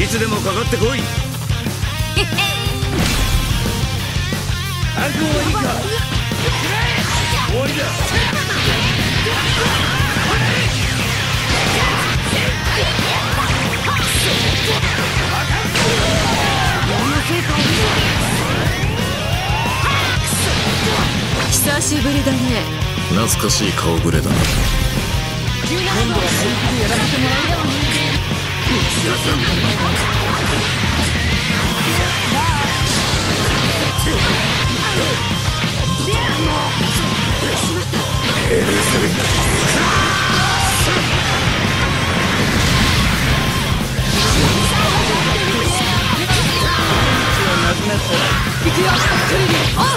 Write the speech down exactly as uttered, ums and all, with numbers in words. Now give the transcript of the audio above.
いつでもかかってこい。覚悟はいいか。終わりだ。 久しぶりだね。 懐かしい顔ぶれだな。 今度は本気でやらせてもらうよ。行くよ、クリリン。